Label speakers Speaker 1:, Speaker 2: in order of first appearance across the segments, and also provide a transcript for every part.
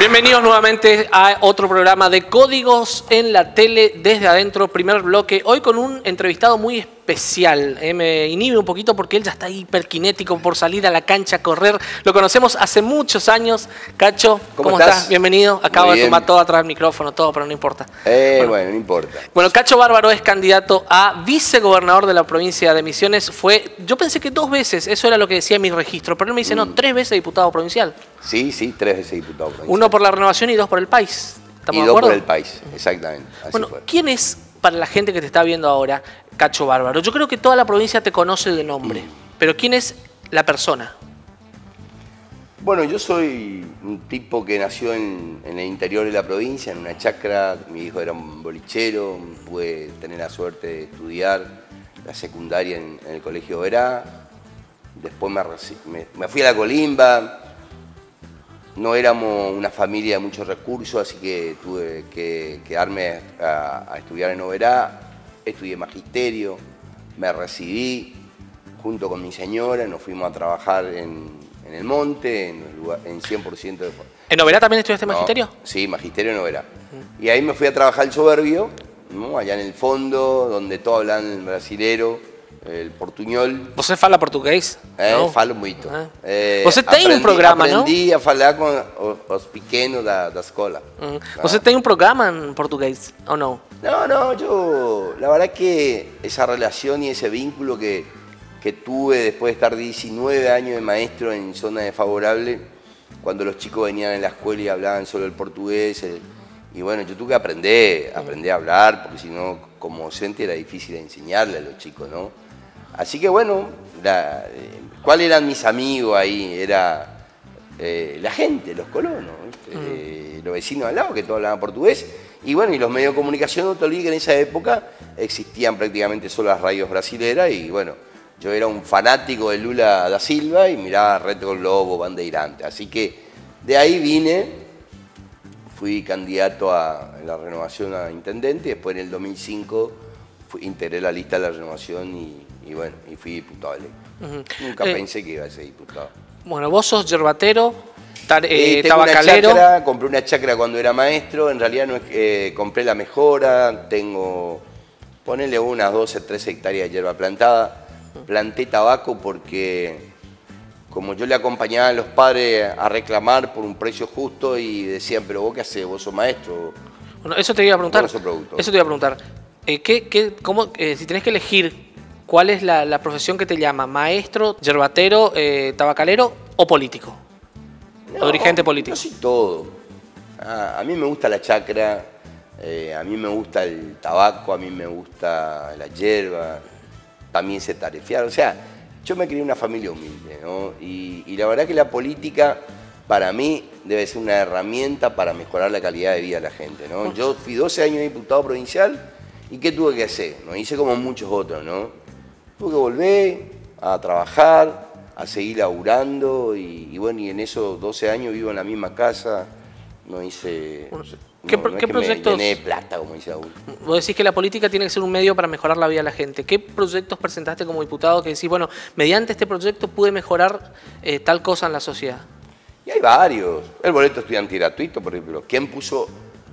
Speaker 1: Bienvenidos nuevamente a otro programa de Códigos en la Tele desde adentro, primer bloque. Hoy con un entrevistado muy especial. Me inhibe un poquito porque él ya está hiperkinético por salir a la cancha a correr. Lo conocemos hace muchos años. Cacho, ¿cómo estás? Bienvenido. Acabo de tomar todo atrás del micrófono, todo, pero no importa.
Speaker 2: Bueno, no importa.
Speaker 1: Bueno, Cacho Bárbaro es candidato a vicegobernador de la provincia de Misiones. Yo pensé que 2 veces, eso era lo que decía mi registro, pero él me dice, no, 3 veces diputado provincial.
Speaker 2: Sí, 3 veces diputado provincial.
Speaker 1: 1 por la Renovación y 2 por el país. ¿Estamos
Speaker 2: y
Speaker 1: de acuerdo?
Speaker 2: 2 por el país, exactamente. Así
Speaker 1: bueno,
Speaker 2: fue.
Speaker 1: ¿Quién es, para la gente que te está viendo ahora, Cacho Bárbaro? Yo creo que toda la provincia te conoce de nombre, pero ¿quién es la persona?
Speaker 2: Bueno, yo soy un tipo que nació en el interior de la provincia, en una chacra. Mi hijo era un bolichero, pude tener la suerte de estudiar la secundaria en el Colegio Verá. Después me fui a la Colimba. No éramos una familia de muchos recursos, así que tuve que quedarme a estudiar en Oberá. Estudié magisterio, me recibí junto con mi señora, nos fuimos a trabajar en el monte, en 100% de...
Speaker 1: ¿En Oberá también estudiaste magisterio?
Speaker 2: Sí, magisterio en Oberá. Y ahí me fui a trabajar al Soberbio, ¿no? Allá en el fondo, donde todos hablan el brasilero, el portuñol.
Speaker 1: Você fala português?
Speaker 2: Falo muito.
Speaker 1: Você tem um programa, não?
Speaker 2: Aprendi a falar com os pequenos da escola.
Speaker 1: Você tem um programa en portugués, ¿o no?
Speaker 2: No, yo... La verdad que esa relación y ese vínculo que tuve después de estar 19 años de maestro en zona desfavorable, cuando los chicos venían en la escuela y hablaban solo el portugués, y bueno, yo tuve que aprender a hablar, porque si no, como docente era difícil enseñarle a los chicos, ¿no? Así que bueno, ¿cuáles eran mis amigos ahí? Era la gente, los colonos, los vecinos al lado, que todos hablaban portugués. Y bueno, y los medios de comunicación, no te olvides que en esa época existían prácticamente solo las radios brasileras y bueno, yo era un fanático de Lula da Silva y miraba Reto Globo, Bandeirante. Así que de ahí vine, fui candidato en la Renovación a intendente, después en el 2005 integré la lista de la Renovación y bueno, y fui diputado electo. Nunca pensé que iba a ser diputado.
Speaker 1: Bueno, vos sos yerbatero,
Speaker 2: tengo
Speaker 1: tabacalero.
Speaker 2: Una chacra, compré una chacra cuando era maestro, en realidad no es, compré la mejora, tengo, ponele unas 12, 13 hectáreas de hierba plantada. Planté tabaco porque como yo le acompañaba a los padres a reclamar por un precio justo y decían, pero vos qué hacés, vos sos maestro.
Speaker 1: Bueno, eso te iba a preguntar.
Speaker 2: Eso
Speaker 1: te iba a preguntar. Si tenés que elegir, ¿cuál es la profesión que te llama? ¿Maestro, yerbatero, tabacalero o político? ¿O dirigente político?
Speaker 2: Yo soy todo. A mí me gusta la chacra, a mí me gusta el tabaco, a mí me gusta la hierba, también sé tarefear. O sea, yo me crié en una familia humilde, ¿no? Y la verdad que la política, para mí, debe ser una herramienta para mejorar la calidad de vida de la gente, ¿no? Yo fui 12 años diputado provincial y ¿qué tuve que hacer? No hice como muchos otros, ¿no? Tuve que volver a trabajar, a seguir laburando y bueno, y en esos 12 años vivo en la misma casa, no hice...
Speaker 1: ¿Qué proyectos?
Speaker 2: Me llené de plata, como dice Saúl.
Speaker 1: Vos decís que la política tiene que ser un medio para mejorar la vida de la gente. ¿Qué proyectos presentaste como diputado que decís, bueno, mediante este proyecto pude mejorar tal cosa en la sociedad?
Speaker 2: Y hay varios. El boleto estudiantil gratuito, por ejemplo. ¿Quién puso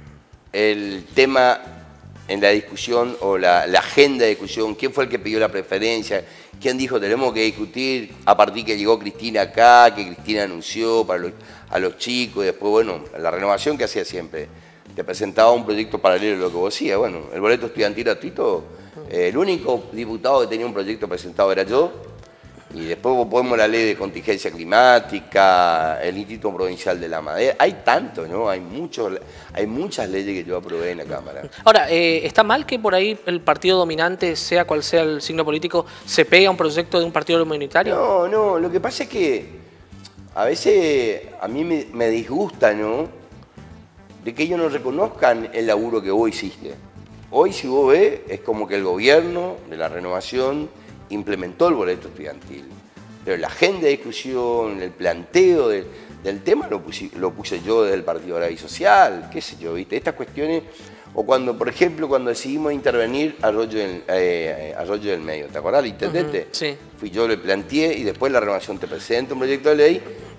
Speaker 2: el tema en la discusión o la agenda de discusión? ¿Quién fue el que pidió la preferencia? ¿Quién dijo tenemos que discutir a partir que llegó Cristina acá, que Cristina anunció a los chicos? Y después, bueno, la renovación que hacía siempre. Te presentaba un proyecto paralelo a lo que vos decías. Bueno, el boleto estudiantil gratuito, el único diputado que tenía un proyecto presentado era yo. Y después ponemos la ley de contingencia climática, el Instituto Provincial de la Madera. Hay tanto, ¿no? Hay muchas leyes que yo aprobé en la Cámara.
Speaker 1: Ahora, ¿está mal que por ahí el partido dominante, sea cual sea el signo político, se pegue a un proyecto de un partido minoritario?
Speaker 2: No. Lo que pasa es que a veces a mí me disgusta, ¿no? De que ellos no reconozcan el laburo que vos hiciste. Hoy, si vos ves, es como que el gobierno de la Renovación implementó el boleto estudiantil. Pero la agenda de discusión, el planteo del tema lo puse yo desde el Partido Agrario y Social, qué sé yo, ¿viste? Estas cuestiones, o cuando, por ejemplo, cuando decidimos intervenir Arroyo del Medio, ¿te acordás? El intendente.
Speaker 1: Sí.
Speaker 2: Yo le planteé y después la Renovación te presenta un proyecto de ley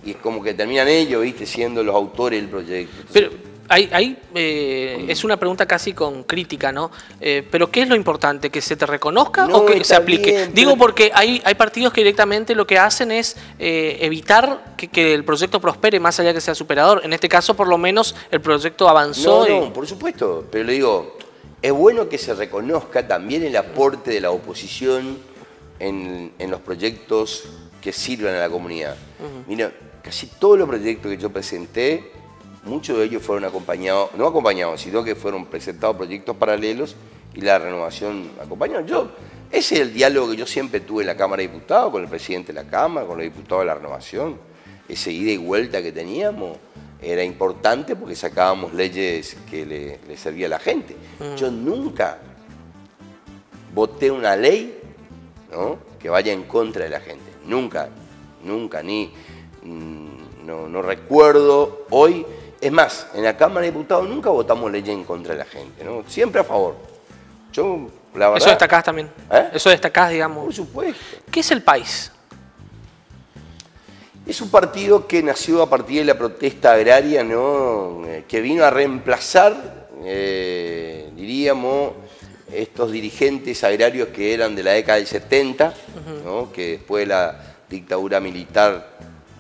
Speaker 2: y es como que terminan ellos, ¿viste? Siendo los autores del proyecto. Entonces,
Speaker 1: Pero es una pregunta casi con crítica, ¿no? Pero ¿qué es lo importante? ¿Que se te reconozca
Speaker 2: No,
Speaker 1: o que se aplique?
Speaker 2: bien,
Speaker 1: Digo
Speaker 2: pero...
Speaker 1: porque hay partidos que directamente lo que hacen es evitar que el proyecto prospere más allá de que sea superador. En este caso, por lo menos, el proyecto avanzó.
Speaker 2: No, por supuesto, pero le digo, es bueno que se reconozca también el aporte de la oposición en los proyectos que sirven a la comunidad. Mira, casi todos los proyectos que yo presenté, muchos de ellos fueron acompañados, no acompañados, sino que fueron presentados proyectos paralelos y la renovación acompañó. Ese es el diálogo que yo siempre tuve en la Cámara de Diputados, con el presidente de la Cámara, con los diputados de la renovación. Ese ida y vuelta que teníamos era importante porque sacábamos leyes que le servía a la gente. Yo nunca voté una ley, ¿no?, que vaya en contra de la gente. Nunca, no recuerdo hoy. Es más, en la Cámara de Diputados nunca votamos leyes en contra de la gente, ¿no? Siempre a favor. Yo, la verdad...
Speaker 1: Eso destacás también. Eso destacás, digamos.
Speaker 2: Por supuesto.
Speaker 1: ¿Qué es el país?
Speaker 2: Es un partido que nació a partir de la protesta agraria, ¿no?, que vino a reemplazar, diríamos, estos dirigentes agrarios que eran de la década del 70, ¿no?, que después de la dictadura militar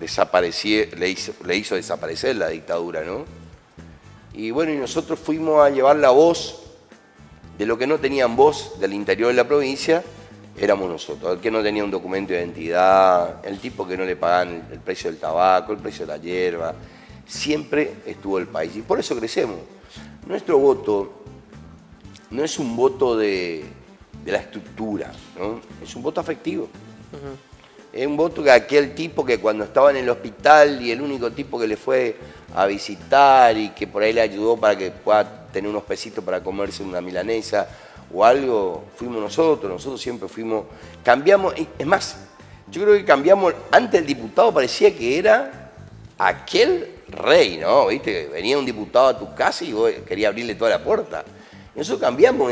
Speaker 2: le hizo desaparecer la dictadura, ¿no? Y bueno, y nosotros fuimos a llevar la voz de lo que no tenían voz del interior de la provincia, éramos nosotros. El que no tenía un documento de identidad, el tipo que no le pagaban el precio del tabaco, el precio de la hierba, siempre estuvo el país. Y por eso crecemos. Nuestro voto no es un voto de la estructura, ¿no? Es un voto afectivo. Es un voto que aquel tipo que cuando estaba en el hospital y el único tipo que le fue a visitar y que por ahí le ayudó para que pueda tener unos pesitos para comerse una milanesa o algo, fuimos nosotros siempre fuimos, cambiamos, es más, yo creo que cambiamos, antes el diputado parecía que era aquel rey, ¿no? ¿Viste? Venía un diputado a tu casa y vos querías abrirle toda la puerta. Y nosotros cambiamos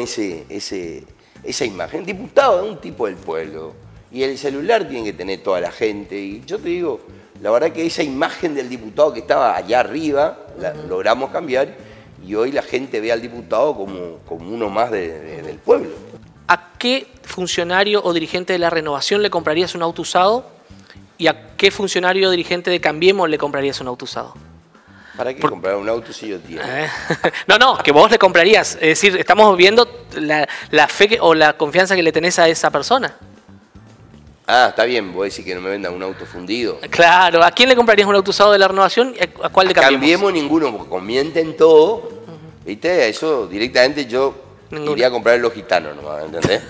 Speaker 2: esa imagen. El diputado es un tipo del pueblo. Y el celular tiene que tener toda la gente. Y yo te digo, la verdad que esa imagen del diputado que estaba allá arriba, la logramos cambiar. Y hoy la gente ve al diputado como uno más del pueblo.
Speaker 1: ¿A qué funcionario o dirigente de la Renovación le comprarías un auto usado? ¿Y a qué funcionario o dirigente de Cambiemos le comprarías un auto usado?
Speaker 2: ¿Para qué comprar un auto si yo tengo?
Speaker 1: No, que vos le comprarías. Es decir, estamos viendo la fe o la confianza que le tenés a esa persona.
Speaker 2: Ah, está bien, vos decís que no me vendan un auto fundido.
Speaker 1: Claro, ¿a quién le comprarías un auto usado de la Renovación y a cuál de Cambiemos?
Speaker 2: Cambiemos ninguno, porque conmienten todo, ¿viste? Eso directamente yo iría a comprar los gitanos nomás, ¿entendés?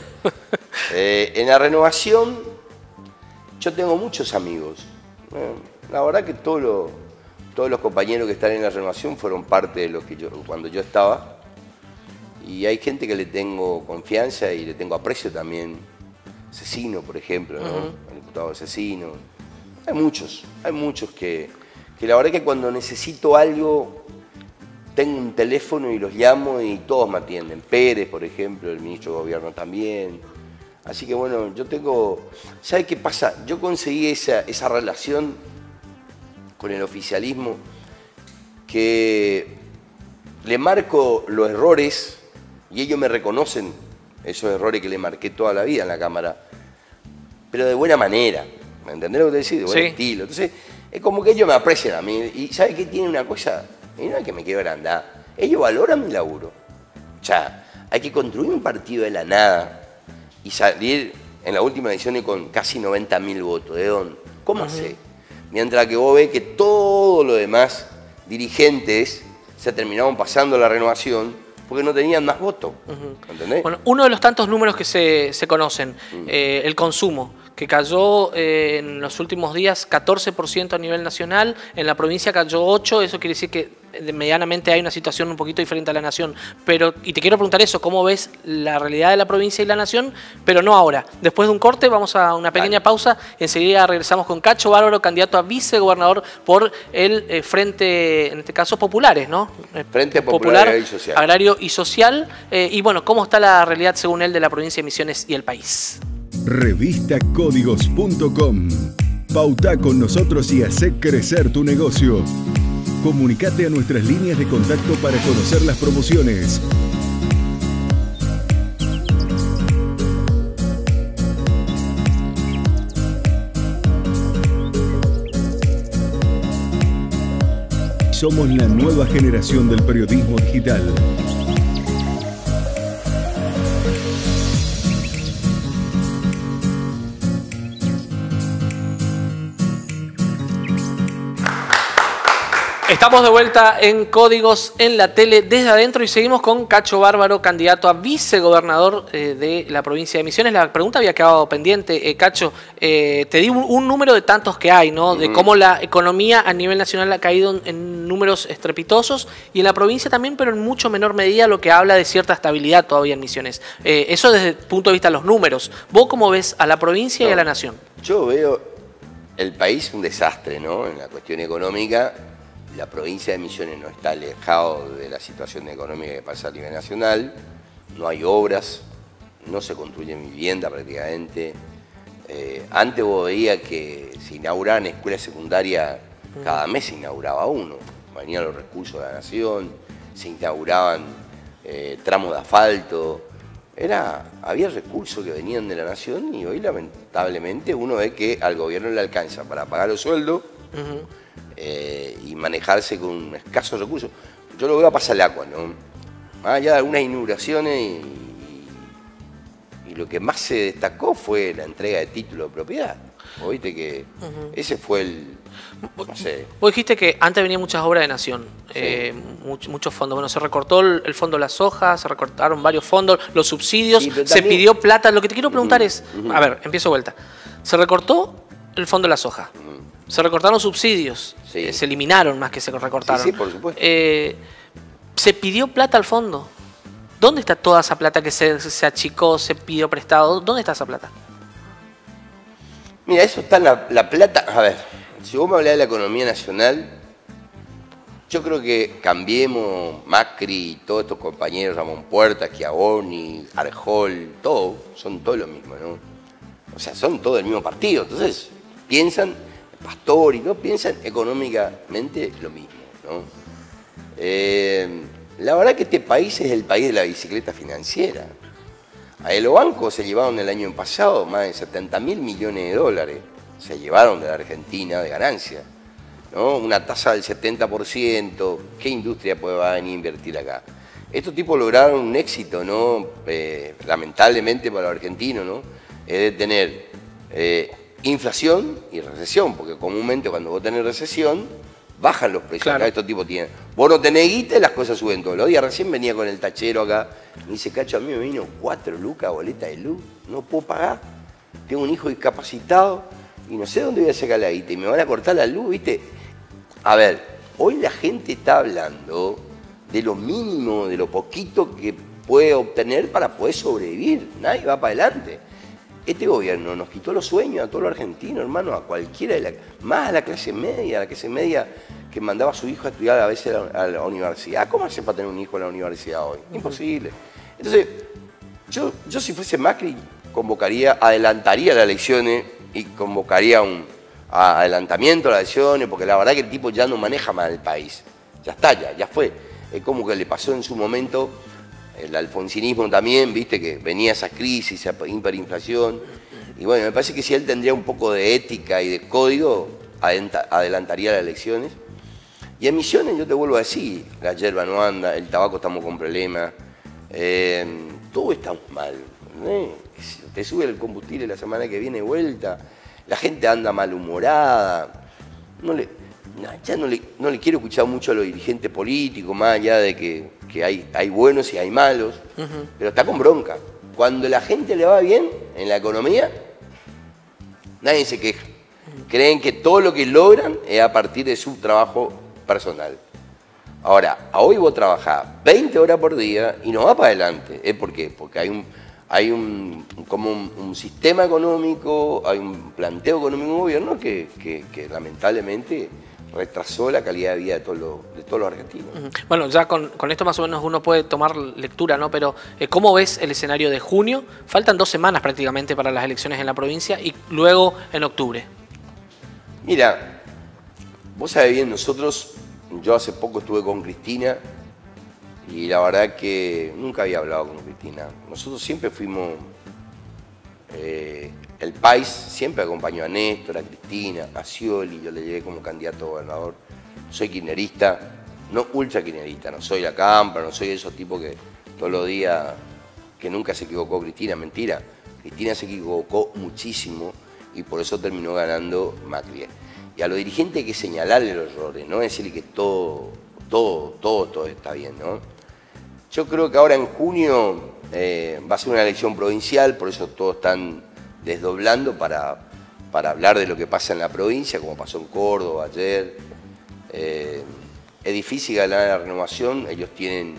Speaker 2: En la Renovación yo tengo muchos amigos. La verdad que todos los compañeros que están en la Renovación fueron parte de lo que cuando yo estaba. Y hay gente que le tengo confianza y le tengo aprecio también. Cecino, por ejemplo, ¿no? El diputado Cecino. Hay muchos que la verdad que cuando necesito algo, tengo un teléfono y los llamo y todos me atienden. Pérez, por ejemplo, el ministro de Gobierno también. Así que bueno, yo tengo... ¿Sabe qué pasa? Yo conseguí esa relación con el oficialismo que le marco los errores y ellos me reconocen esos errores que le marqué toda la vida en la Cámara, pero de buena manera, ¿me entendés lo que te decís? De buen estilo. Entonces, es como que ellos me aprecian a mí. Y ¿sabes qué? Tiene una cosa, y no es que me quiero agrandar, ellos valoran mi laburo. O sea, hay que construir un partido de la nada y salir en la última elección con casi 90.000 votos. ¿De dónde? ¿Cómo hace? Mientras que vos ves que todos los demás dirigentes se terminaron pasando la Renovación porque no tenían más votos, ¿entendés?
Speaker 1: Bueno, uno de los tantos números que se conocen, el consumo, que cayó en los últimos días 14% a nivel nacional, en la provincia cayó 8%, eso quiere decir que medianamente hay una situación un poquito diferente a la nación. Pero, y te quiero preguntar eso, ¿cómo ves la realidad de la provincia y la nación? Pero no ahora. Después de un corte vamos a una pequeña pausa, enseguida regresamos con Cacho Bárbaro, candidato a vicegobernador por el Frente, en este caso, Populares, ¿no?
Speaker 2: Frente Popular Agrario y Social.
Speaker 1: Agrario y Social. Y bueno, ¿cómo está la realidad según él de la provincia de Misiones y el país?
Speaker 3: Revistacódigos.com. Pautá con nosotros y hacé crecer tu negocio. Comunicate a nuestras líneas de contacto para conocer las promociones. Somos la nueva generación del periodismo digital.
Speaker 1: Estamos de vuelta en Códigos en la Tele desde adentro y seguimos con Cacho Bárbaro, candidato a vicegobernador de la provincia de Misiones. La pregunta había quedado pendiente. Cacho, te di un número de tantos que hay, ¿no? De cómo la economía a nivel nacional ha caído en números estrepitosos y en la provincia también, pero en mucho menor medida, lo que habla de cierta estabilidad todavía en Misiones. Eso desde el punto de vista de los números. ¿Vos cómo ves a la provincia y a la nación?
Speaker 2: Yo veo el país un desastre, ¿no? En la cuestión económica. La provincia de Misiones no está alejado de la situación económica que pasa a nivel nacional, no hay obras, no se construye vivienda prácticamente. Antes vos veías que se inauguraban escuelas secundarias, cada mes se inauguraba uno, venían los recursos de la nación, se inauguraban tramos de asfalto, había recursos que venían de la nación y hoy lamentablemente uno ve que al gobierno le alcanza para pagar los sueldos, y manejarse con escasos recursos. Yo lo veo a pasar el agua, ¿no? Más allá de algunas inauguraciones y lo que más se destacó fue la entrega de título de propiedad. ¿Vos viste que ese fue el... no sé.
Speaker 1: Vos dijiste que antes venían muchas obras de nación, sí. Muchos fondos. Bueno, se recortó el fondo de la soja, se recortaron varios fondos, los subsidios, sí, se pidió plata. Lo que te quiero preguntar es, a ver, empiezo vuelta. Se recortó el fondo de la soja. Se recortaron subsidios, sí. Se eliminaron más que se recortaron.
Speaker 2: Sí, sí, por supuesto.
Speaker 1: Se pidió plata al fondo. ¿Dónde está toda esa plata que se achicó, se pidió prestado? ¿Dónde está esa plata?
Speaker 2: Mira, eso está en la plata. A ver, si vos me hablás de la economía nacional, yo creo que Cambiemos, Macri, todos estos compañeros, Ramón Puerta, Schiavoni, Arjol, todos, son todos lo mismo, ¿no? O sea, son todos del mismo partido. Entonces, piensan... Pastor y no piensan económicamente lo mismo, ¿no? La verdad que este país es el país de la bicicleta financiera. A los bancos se llevaron el año pasado más de 70.000 millones de dólares. Se llevaron de la Argentina de ganancia, ¿no? Una tasa del 70%. ¿Qué industria puede venir a invertir acá? Estos tipos lograron un éxito, ¿no? Lamentablemente para los argentinos, ¿no? Es de tener... inflación y recesión, porque comúnmente cuando vos tenés recesión, bajan los precios. Claro. Acá estos tipos tienen. Vos no tenés guita y las cosas suben todos los días. Recién venía con el tachero acá, me dice, Cacho, a mí me vino 4 lucas boleta de luz, no puedo pagar, tengo un hijo discapacitado y no sé dónde voy a sacar la guita y me van a cortar la luz, ¿viste? A ver, hoy la gente está hablando de lo mínimo, de lo poquito que puede obtener para poder sobrevivir. Nadie va para adelante. Este gobierno nos quitó los sueños a todos los argentinos, hermano, a cualquiera, más a la clase media que mandaba a su hijo a estudiar a veces a la universidad. ¿Cómo hace para tener un hijo en la universidad hoy? Imposible. Entonces, yo si fuese Macri, adelantaría las elecciones y convocaría un adelantamiento de las elecciones, porque la verdad que el tipo ya no maneja más el país. Ya está, ya fue. Es como que le pasó en su momento... El alfonsinismo también, viste, que venía esa crisis, esa hiperinflación. Y bueno, me parece que si él tendría un poco de ética y de código, adelantaría las elecciones. Y en Misiones, yo te vuelvo a decir, la yerba no anda, el tabaco estamos con problemas, todo está mal. Te sube el combustible la semana que viene vuelta, la gente anda malhumorada. Ya no le quiero escuchar mucho a los dirigentes políticos, más allá de que hay buenos y hay malos, pero está con bronca. Cuando la gente le va bien en la economía, nadie se queja. Creen que todo lo que logran es a partir de su trabajo personal. Ahora, hoy vos trabajás 20 horas por día y no va para adelante. ¿Por qué? Porque hay un sistema económico, hay un planteo económico del gobierno que lamentablemente retrasó la calidad de vida de todos los argentinos.
Speaker 1: Bueno, ya con esto más o menos uno puede tomar lectura, ¿no? Pero ¿cómo ves el escenario de junio? Faltan 2 semanas prácticamente para las elecciones en la provincia y luego en octubre.
Speaker 2: Mira, vos sabés bien, yo hace poco estuve con Cristina y la verdad que nunca había hablado con Cristina. Nosotros siempre fuimos, el país siempre acompañó a Néstor, a Cristina, a Scioli, yo le llevé como candidato a gobernador. Soy kirchnerista, no ultra kirchnerista, no soy la Cámpora, no soy de esos tipos que todos los días, que nunca se equivocó Cristina, mentira. Cristina se equivocó muchísimo y por eso terminó ganando Macri. Y a los dirigentes hay que señalarle los errores, no decirle que todo está bien, ¿no? Yo creo que ahora en junio va a ser una elección provincial, por eso todos están desdoblando para hablar de lo que pasa en la provincia, como pasó en Córdoba ayer. Es difícil ganar la Renovación, ellos tienen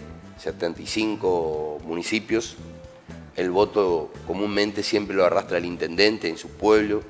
Speaker 2: 75 municipios, el voto comúnmente siempre lo arrastra el intendente en su pueblo.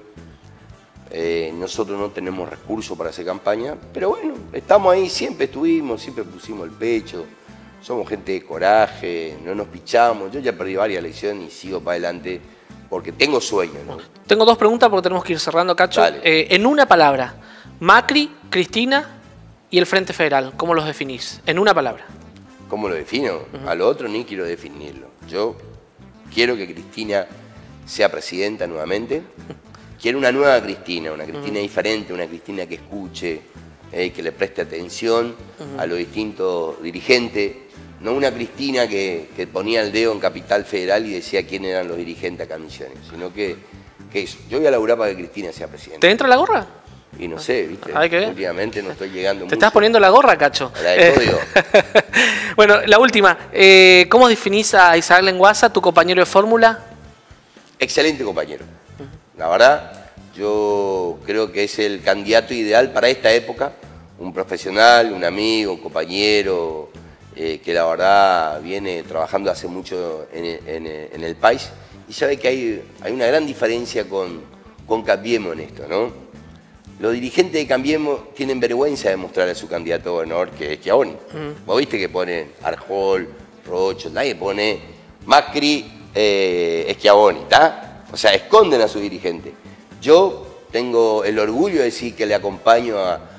Speaker 2: Nosotros no tenemos recursos para hacer campaña, pero bueno, estamos ahí, siempre estuvimos, siempre pusimos el pecho, somos gente de coraje, no nos pichamos. Yo ya perdí varias elecciones y sigo para adelante porque tengo sueños, ¿no?
Speaker 1: Tengo dos preguntas porque tenemos que ir cerrando, Cacho. En una palabra, Macri, Cristina y el Frente Federal, ¿cómo los definís? En una palabra.
Speaker 2: ¿Cómo lo defino? A lo otro ni quiero definirlo. Yo quiero que Cristina sea presidenta nuevamente. Quiero una nueva Cristina, una Cristina diferente, una Cristina que escuche, que le preste atención a los distintos dirigentes. No una Cristina que ponía el dedo en Capital Federal y decía quién eran los dirigentes acá en Misiones, sino que eso. Yo voy a laburar para que Cristina sea presidenta.
Speaker 1: ¿Te entra la gorra?
Speaker 2: Y no sé, ¿viste?
Speaker 1: Últimamente
Speaker 2: no estoy llegando mucho.
Speaker 1: Te estás poniendo la gorra, Cacho.
Speaker 2: La de código.
Speaker 1: Bueno, la última. ¿Cómo definís a Isaac Lenguaza, tu compañero de fórmula?
Speaker 2: Excelente compañero. La verdad, yo creo que es el candidato ideal para esta época. Un profesional, un amigo, un compañero, que la verdad viene trabajando hace mucho en el país. Y sabe que hay una gran diferencia con Cambiemos en esto, ¿no? Los dirigentes de Cambiemos tienen vergüenza de mostrarle a su candidato a gobernador, que es Schiavoni. Vos viste que ponen Arjol, Rocho, nadie pone Macri, Schiavoni, ¿está? O sea, esconden a su dirigente. Yo tengo el orgullo de decir que le acompaño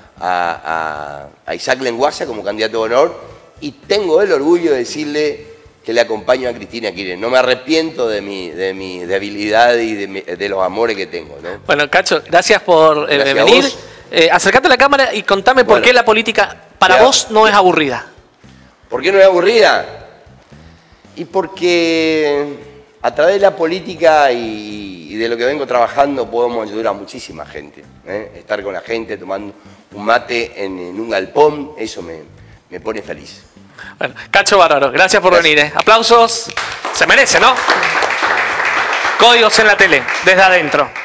Speaker 2: a Isaac Lenguaza como candidato a gobernador y tengo el orgullo de decirle que le acompaño a Cristina Kirchner. No me arrepiento de mi debilidad y de los amores que tengo, ¿no?
Speaker 1: Bueno, Cacho, gracias por venir. Acercate a la cámara y contame por qué la política para vos no es aburrida.
Speaker 2: ¿Por qué no es aburrida? Y porque a través de la política y de lo que vengo trabajando podemos ayudar a muchísima gente. Estar con la gente tomando un mate en un galpón, eso me pone feliz.
Speaker 1: Bueno, Cacho bárbaro, gracias por venir. Aplausos, se merece, ¿no? Códigos en la tele, desde adentro.